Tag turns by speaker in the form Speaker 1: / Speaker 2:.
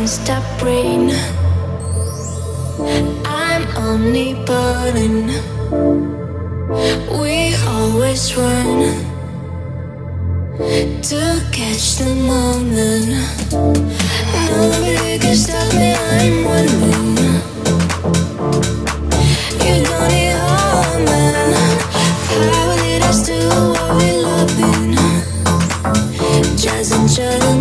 Speaker 1: stop rain. I'm omnipotent. We always run to catch the moment. Nobody can stop me, I'm running. You don't need home, man. How did us do what we loving? Just each other.